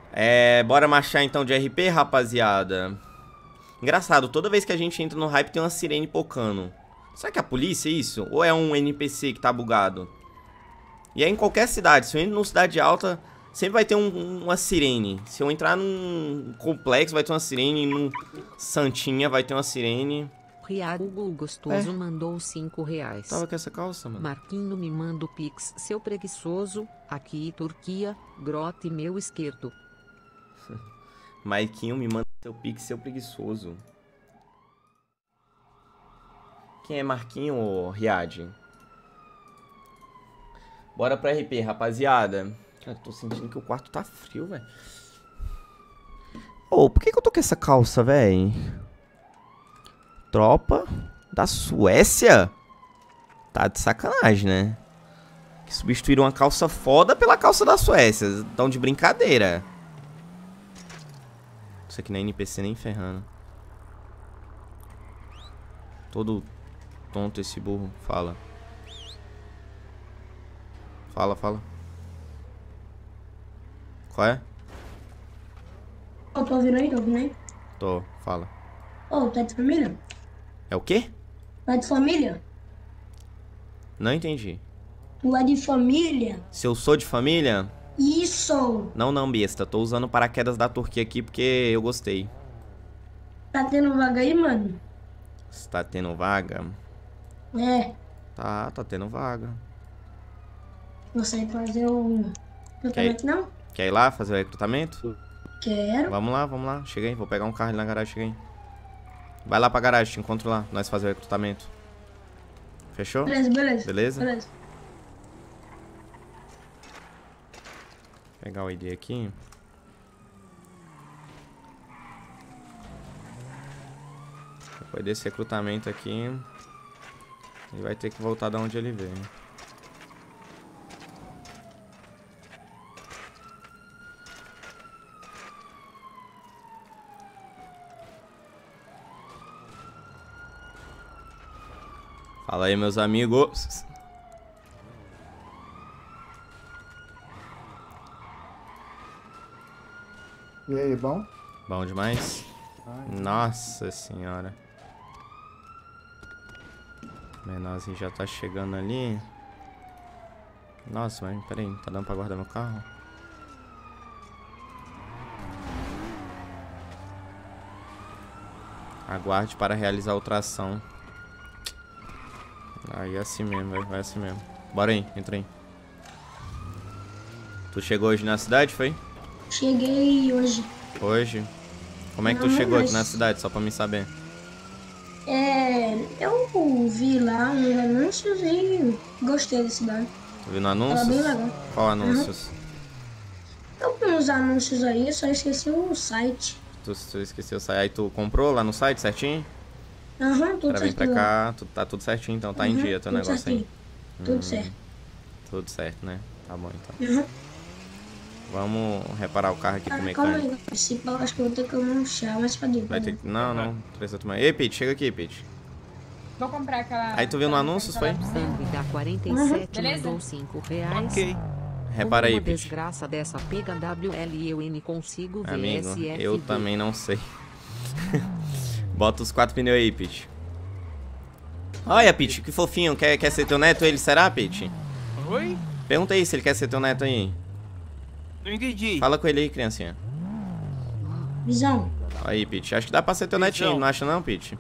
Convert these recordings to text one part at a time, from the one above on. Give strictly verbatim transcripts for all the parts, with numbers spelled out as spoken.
É, bora marchar então de R P, rapaziada. Engraçado, toda vez que a gente entra no hype tem uma sirene pocando. Será que é a polícia isso? Ou é um N P C que tá bugado? E é em qualquer cidade. Se eu entro numa cidade alta, sempre vai ter um, uma sirene. Se eu entrar num complexo, vai ter uma sirene. Num Santinha, vai ter uma sirene. Riago Gostoso É. mandou cinco reais. Tava com essa calça, mano. Marquinho me manda o pix, seu preguiçoso. Aqui, Turquia, grote meu esquerdo. Maiquinho me manda seu pix, seu preguiçoso. Quem é Marquinho ou Riad? Bora pra R P, rapaziada. Cara, tô sentindo que o quarto tá frio, velho. Ô, oh, por que que eu tô com essa calça, velho? Tropa da Suécia? Tá de sacanagem, né? Que substituíram uma calça foda pela calça da Suécia. Tão de brincadeira. Isso aqui não é N P C nem ferrando. Todo tonto esse burro. Fala. Fala, fala. Qual é? Ô, tô ouvindo aí? Tô ouvindo aí? Tô, fala. Ô, tu é de família? É o quê? Tu é de família? Não entendi. Tu é de família? Se eu sou de família? Isso! Não, não, besta. Tô usando o paraquedas da Turquia aqui porque eu gostei. Tá tendo vaga aí, mano? Se tá tendo vaga? É. Tá, tá tendo vaga. Você vai fazer o recrutamento, não? Quer ir lá fazer o recrutamento? Quero. Vamos lá, vamos lá. Chega aí, vou pegar um carro ali na garagem, chega aí. Vai lá pra garagem, te encontro lá. Nós fazer o recrutamento. Fechou? Beleza, beleza. Beleza? Beleza. Vou pegar o I D aqui. Depois desse recrutamento aqui, ele vai ter que voltar da onde ele veio. Fala aí, meus amigos. E aí, bom? Bom demais? Ai. Nossa senhora. O menorzinho já tá chegando ali. Nossa, mas peraí, tá dando pra guardar meu carro? Aguarde para realizar outra ação. Aí é assim mesmo, vai, vai assim mesmo. Bora aí, entra aí. Tu chegou hoje na cidade, foi? Cheguei hoje. Hoje? Como é que tu Não, chegou mas- aqui na cidade, só pra mim saber? É. Eu vi lá uns anúncios e gostei da cidade. Tu viu no Tava anúncios? bem legal. Qual anúncios? Eu vi uns anúncios aí, só esqueci o site. Tu, tu esqueceu, sai. Aí tu comprou lá no site certinho? Aham, tudo Pra vir pra certinho. cá, tu, tá tudo certinho, então tá em Uhum, dia teu tudo negócio certinho. aí. Tudo Hum, certo. Tudo certo, né? Tá bom então. Aham. Vamos reparar o carro aqui com o Ah, calma mecânico. aí, esse pau, acho que eu vou ter que tomar um chá mais pra dentro. Vai ter que... Não, não. Precisa tomar. Ei, Pete, chega aqui, Pete. Vou comprar aquela... Aí tu viu no anúncios, foi? Sangue da quarenta e sete Beleza? mandou cinco reais. Ok. Repara aí, Uma Pete. desgraça dessa pega W L eu N consigo ver Amigo, S F D. eu também não sei. Bota os quatro pneus aí, Pete. Olha, Pete, que fofinho. Quer, quer ser teu neto ele, será, Pete? Oi? Pergunta aí se ele quer ser teu neto aí. Não entendi. Fala com ele aí, criancinha. Visão, Aí, Pete. Acho que dá pra ser teu netinho, Visão. não acha não, Pete?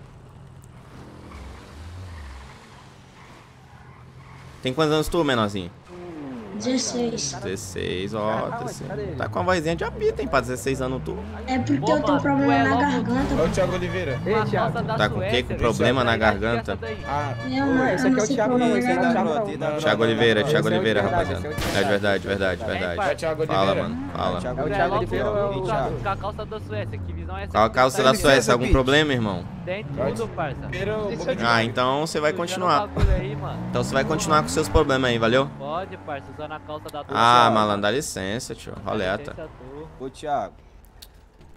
Tem quantos anos tu, menorzinho? dezesseis. dezesseis, ó. dezesseis. Tá com a vozinha de apita, hein? Pra dezesseis anos tu. É porque Pô, eu tenho mano, problema tu é na louco. garganta. Ô, Thiago Oliveira. Ei, Thiago. Tá com o quê? Com problema na garganta? Ah, Eu não, esse eu aqui não é o sei Thiago, problema não, esse aí na não é o garganta. Thiago, não. Thiago Oliveira, Esse Thiago é o de Oliveira, verdade, rapaziada. esse é o de É de verdade, verdade, Ei, verdade. pai. É o Thiago Fala, Oliveira. mano, fala. Thiago É o Oliveira. Thiago Oliveira ou é o Ei, com Thiago. com a calça da Suécia, que visão é essa? Qual a calça da Licença, Suécia? Algum Pete. problema, irmão? Tem tudo, parça. Oliveira, o Boca de Ah, então você vai Sujando o continuar. bagulho aí, mano. Então você vai continuar com seus problemas aí, valeu? Pode, parça, usando a calça da Ah, malandro, dá licença, tio. Roleta. Licença tu. Ô, Thiago.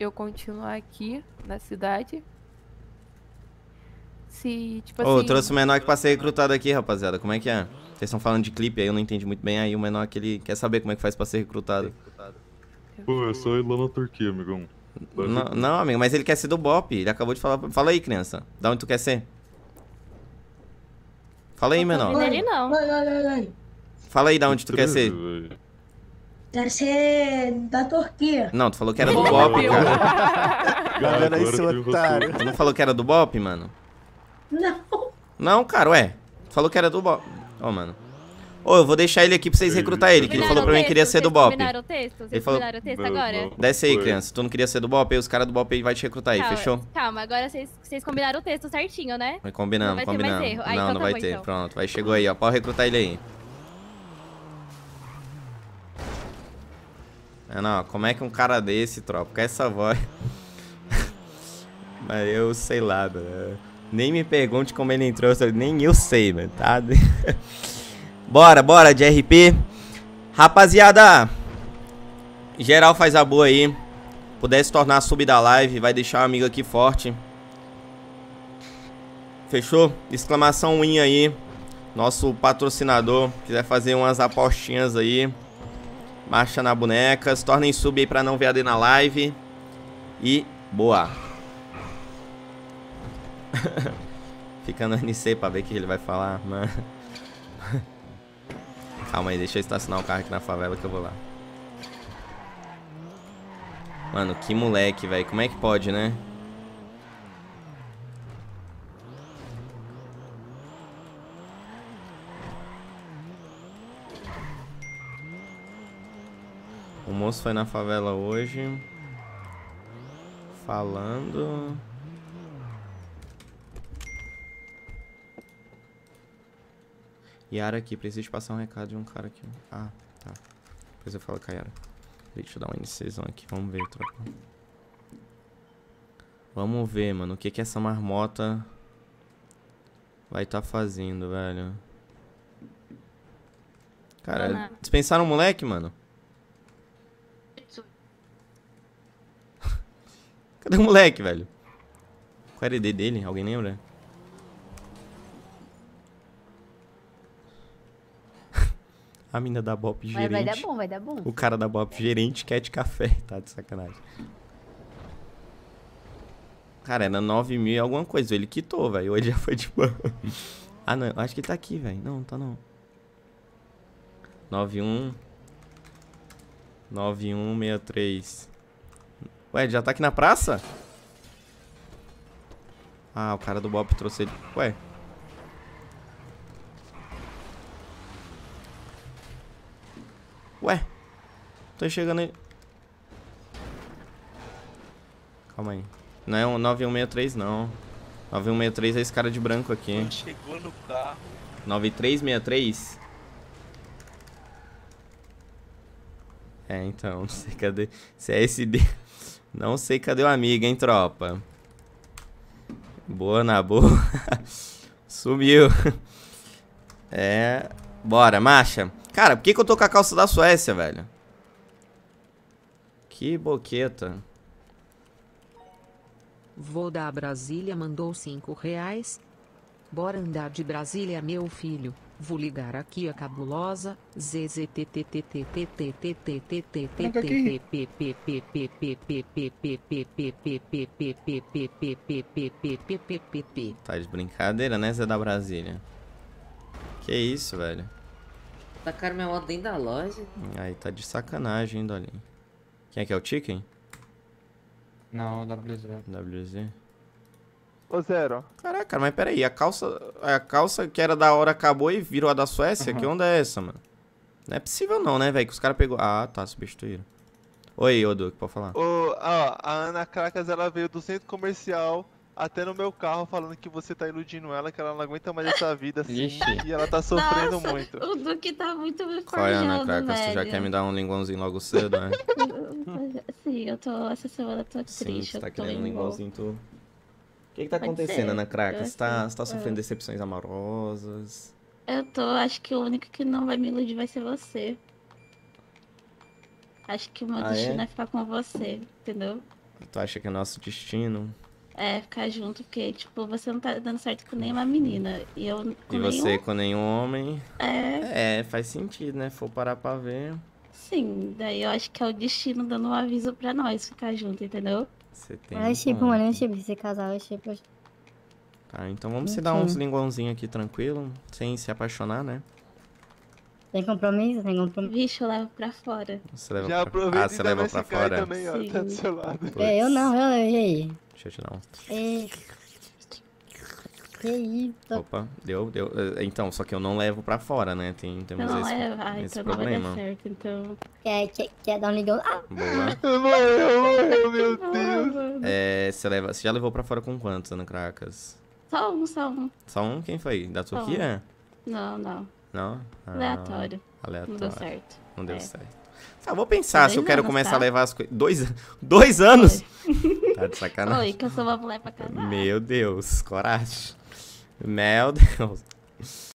eu continuar aqui na cidade. Se, tipo Ô, assim... trouxe o menor aqui pra ser recrutado aqui, rapaziada. Como é que é? Vocês estão falando de clipe aí, eu não entendi muito bem. Aí o menor que ele quer saber como é que faz pra ser recrutado. Pô, é só ir lá na Turquia, amigão. Não, não, amigo, mas ele quer ser do Bop. Ele acabou de falar. Fala aí, criança. Da onde tu quer ser? Fala aí, menor. Não ele não. Oi, oi, oi, oi. Fala aí da onde tu quer ser. Quero ser da Turquia. Não, tu falou que era do Bop, cara. Galera aí, seu otário. Tu não falou que era do Bop, mano? Não. Não, cara, ué. Tu falou que era do Bop. Ó, oh, mano. Ô, oh, eu vou deixar ele aqui pra vocês recrutar ele, que ele falou pra mim que queria ser do Bop. Combinaram o texto? Vocês Ele falou... combinaram o texto agora? Desce aí, criança. Tu não queria ser do Bop, aí os caras do Bop aí vai te recrutar aí, Calma, fechou? Calma, agora vocês, vocês combinaram o texto certinho, né? Vai combinando, Não vai ter mais combinando. erro. Ah, não, então não tá vai bom, ter. então. Pronto, vai, chegou aí, ó. Pode recrutar ele aí. É, não, como é que um cara desse, tropa, com essa voz... Mas eu sei lá, mano. Nem me pergunte como ele entrou, nem eu sei, mano, tá? Bora, bora de R P. Rapaziada, geral faz a boa aí. Pudesse tornar sub da live, vai deixar o amigo aqui forte. Fechou? Exclamação win aí. Nosso patrocinador, quiser fazer umas apostinhas aí, marcha na boneca. Se tornem sub aí pra não ver a D na live. E boa. Fica no N C pra ver o que ele vai falar, mano. Calma aí, deixa eu estacionar o carro aqui na favela que eu vou lá. Mano, que moleque, velho. Como é que pode, né? O moço foi na favela hoje. Falando... Yara aqui, preciso passar um recado de um cara aqui. Ah, tá. Depois eu falo com a Yara. Deixa eu dar um NCzão aqui, vamos ver, tropa. Vamos ver, mano, o que que essa marmota vai tá fazendo, velho. Cara, dispensaram o moleque, mano? Cadê o moleque, velho? Qual era o I D dele? Alguém lembra? A mina da Bop gerente. Vai, vai dar bom, vai dar bom. O cara da Bop gerente quer de café. Tá de sacanagem. Cara, era nove mil e alguma coisa. Ele quitou, velho. Hoje já foi de boa. Ah, não. Acho que ele tá aqui, velho. Não, tá não. nove um. nove um seis três. Ué, ele já tá aqui na praça? Ah, o cara do Bop trouxe ele. Ué. Ué, tô chegando aí. Calma aí. Não é um nove um seis três, não. nove um seis três é esse cara de branco aqui. Chegou no carro. nove três seis três? É, então, não sei cadê. Se é esse D. Não sei cadê o amigo, hein, tropa. Boa na boa. Sumiu. É. Bora, marcha. Cara, por que que eu tô com a calça da Suécia, velho? Que boqueta. Vou da Brasília mandou cinco reais. Bora andar de Brasília, meu filho. Vou ligar aqui a cabulosa. Tá de brincadeira, né, Zé da Brasília? Que isso, velho? Tacaram minha moto dentro da loja. Aí tá de sacanagem, hein, Dolinho. Quem é que é o Chicken? Não, W Z. W Z. Ô, Zero. Caraca, mas peraí, a calça, a calça que era da hora acabou e virou a da Suécia? Uhum. Que onda é essa, mano? Não é possível não, né, velho? Que os caras pegou... Ah, tá, substituíram. Oi, Odu, que pode falar? Ô, ó, a Ana Cracas, ela veio do centro comercial até no meu carro falando que você tá iludindo ela, que ela não aguenta mais essa vida assim. Ixi. E ela tá sofrendo Nossa, muito. O Duque tá muito me Qual é, Ana forjando, Cracas? Tu já velho. quer me dar um linguãozinho logo cedo, né? Sim, eu tô... Essa semana eu tô Sim, triste, você tá eu tô querendo um meio mal. linguãozinho, tu... O que que tá Pode acontecendo, ser, Ana Cracas? eu Você tá, sei. você tá sofrendo decepções amorosas? Eu tô, acho que o único que não vai me iludir vai ser você. Acho que o meu Ah, destino é? é ficar com você, entendeu? Tu acha que é nosso destino? É, ficar junto, porque, tipo, você não tá dando certo com nenhuma menina. E eu com E nenhum... você com nenhum homem? É. É, faz sentido, né? For parar pra ver. Sim, daí eu acho que é o destino dando um aviso pra nós ficar junto, entendeu? Você tem. É um tipo, ponto. mano, é tipo, esse casal é tipo. Tá, então vamos se Enfim. dar uns linguãozinhos aqui tranquilo, sem se apaixonar, né? Tem compromisso? Tem compromisso. Vixe, eu levo pra fora. Você leva Já pra... aproveita Ah, e você dá leva mais pra esse cara fora? também, ó. Tá do seu lado. É, eu não, eu, e aí? Deixa eu te dar um. E... Que isso? Opa, deu, deu. Eh, Então, só que eu não levo pra fora, né? Tem, temos Não, esse, é, ah, esse então não vai problema. dar certo, então... Quer, quer, quer dar um ligão? Ah! Boa. Morreu, morreu, meu Deus. É, você, leva, você já levou pra fora com quantos, Ana Cracas? Só um, só um. Só um? Quem foi? Da Só um. Turquia? Não, não. Não? Ah, Aleatório. Aleatório. Não deu certo. Não deu É. certo. Ah, vou pensar se eu Dois quero anos, começar tá? a levar as coisas. Dois, dois anos? Tá de sacanagem. Oi, que eu sou uma mulher pra casar. Meu Deus, coragem. Meu Deus.